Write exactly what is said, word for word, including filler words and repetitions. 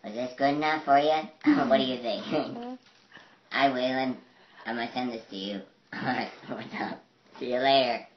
Was this good enough for you? What do you think? Hi, Waylon. I'm going to send this to you. Alright, what's up? See you later.